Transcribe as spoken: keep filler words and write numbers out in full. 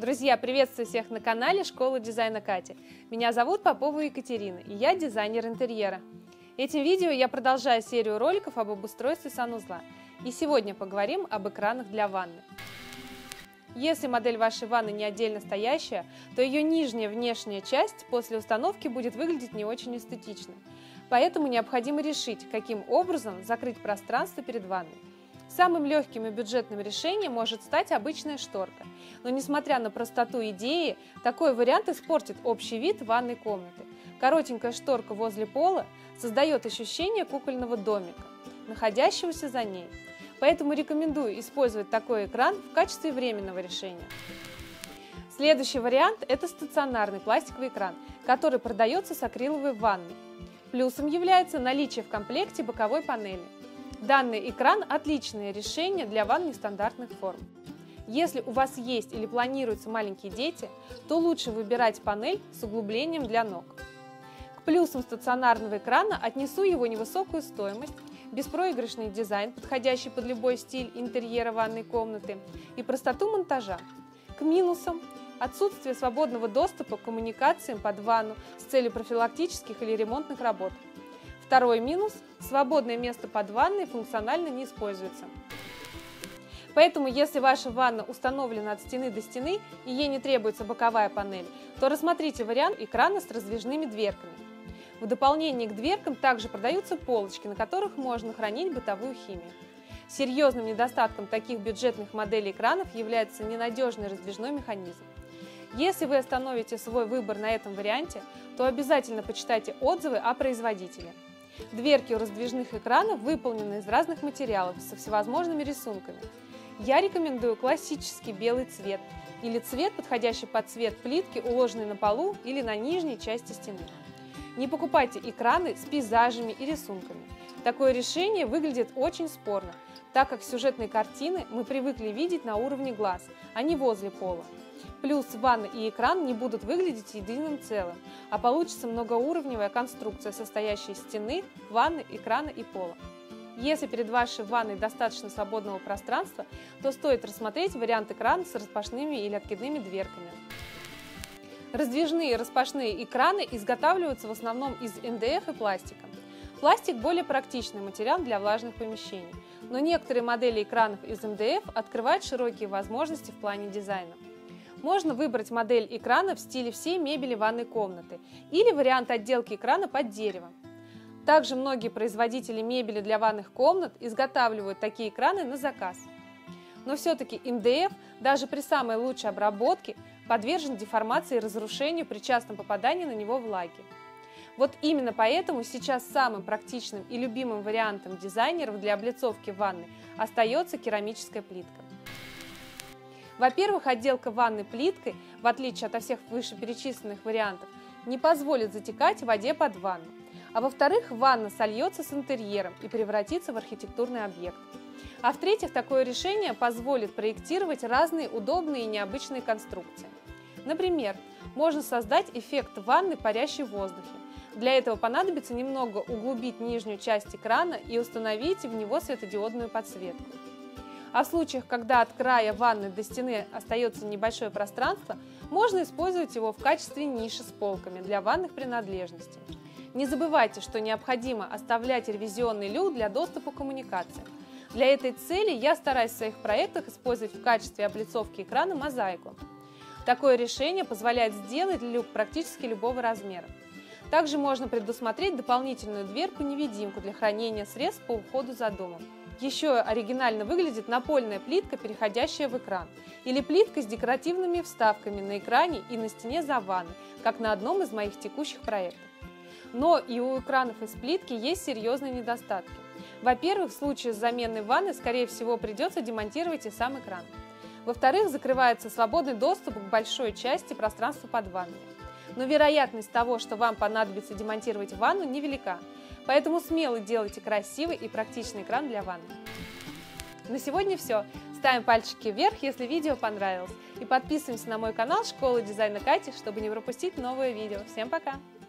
Друзья, приветствую всех на канале Школа дизайна Кати. Меня зовут Попова Екатерина, и я дизайнер интерьера. Этим видео я продолжаю серию роликов об обустройстве санузла. И сегодня поговорим об экранах для ванны. Если модель вашей ванны не отдельно стоящая, то ее нижняя внешняя часть после установки будет выглядеть не очень эстетично. Поэтому необходимо решить, каким образом закрыть пространство перед ванной. Самым легким и бюджетным решением может стать обычная шторка. Но несмотря на простоту идеи, такой вариант испортит общий вид ванной комнаты. Коротенькая шторка возле пола создает ощущение кукольного домика, находящегося за ней. Поэтому рекомендую использовать такой экран в качестве временного решения. Следующий вариант – это стационарный пластиковый экран, который продается с акриловой ванной. Плюсом является наличие в комплекте боковой панели. Данный экран – отличное решение для ванн нестандартных форм. Если у вас есть или планируются маленькие дети, то лучше выбирать панель с углублением для ног. К плюсам стационарного экрана отнесу его невысокую стоимость, беспроигрышный дизайн, подходящий под любой стиль интерьера ванной комнаты, и простоту монтажа. К минусам – отсутствие свободного доступа к коммуникациям под ванну с целью профилактических или ремонтных работ. Второй минус – свободное место под ванной функционально не используется. Поэтому, если ваша ванна установлена от стены до стены и ей не требуется боковая панель, то рассмотрите вариант экрана с раздвижными дверками. В дополнение к дверкам также продаются полочки, на которых можно хранить бытовую химию. Серьезным недостатком таких бюджетных моделей экранов является ненадежный раздвижной механизм. Если вы остановите свой выбор на этом варианте, то обязательно почитайте отзывы о производителе. Дверки у раздвижных экранов выполнены из разных материалов со всевозможными рисунками. Я рекомендую классический белый цвет или цвет, подходящий под цвет плитки, уложенной на полу или на нижней части стены. Не покупайте экраны с пейзажами и рисунками. Такое решение выглядит очень спорно, так как сюжетные картины мы привыкли видеть на уровне глаз, а не возле пола. Плюс ванна и экран не будут выглядеть единым целым, а получится многоуровневая конструкция, состоящая из стены, ванны, экрана и пола. Если перед вашей ванной достаточно свободного пространства, то стоит рассмотреть вариант экрана с распашными или откидными дверками. Раздвижные распашные экраны изготавливаются в основном из эм дэ эф и пластика. Пластик – более практичный материал для влажных помещений, но некоторые модели экранов из эм дэ эф открывают широкие возможности в плане дизайна. Можно выбрать модель экрана в стиле всей мебели ванной комнаты или вариант отделки экрана под дерево. Также многие производители мебели для ванных комнат изготавливают такие экраны на заказ. Но все-таки эм дэ эф даже при самой лучшей обработке подвержен деформации и разрушению при частом попадании на него влаги. Вот именно поэтому сейчас самым практичным и любимым вариантом дизайнеров для облицовки ванны остается керамическая плитка. Во-первых, отделка ванны плиткой, в отличие от всех вышеперечисленных вариантов, не позволит затекать в воде под ванну. А во-вторых, ванна сольется с интерьером и превратится в архитектурный объект. А в-третьих, такое решение позволит проектировать разные удобные и необычные конструкции. Например, можно создать эффект ванны, парящей в воздухе. Для этого понадобится немного углубить нижнюю часть экрана и установить в него светодиодную подсветку. А в случаях, когда от края ванны до стены остается небольшое пространство, можно использовать его в качестве ниши с полками для ванных принадлежностей. Не забывайте, что необходимо оставлять ревизионный люк для доступа к коммуникациям. Для этой цели я стараюсь в своих проектах использовать в качестве облицовки экрана мозаику. Такое решение позволяет сделать люк практически любого размера. Также можно предусмотреть дополнительную дверку-невидимку для хранения средств по уходу за домом. Еще оригинально выглядит напольная плитка, переходящая в экран, или плитка с декоративными вставками на экране и на стене за ванной, как на одном из моих текущих проектов. Но и у экранов из плитки есть серьезные недостатки. Во-первых, в случае с заменой ванны, скорее всего, придется демонтировать и сам экран. Во-вторых, закрывается свободный доступ к большой части пространства под ванной. Но вероятность того, что вам понадобится демонтировать ванну, невелика. Поэтому смело делайте красивый и практичный экран для ванны. На сегодня все. Ставим пальчики вверх, если видео понравилось. И подписываемся на мой канал Школа дизайна Кати, чтобы не пропустить новые видео. Всем пока!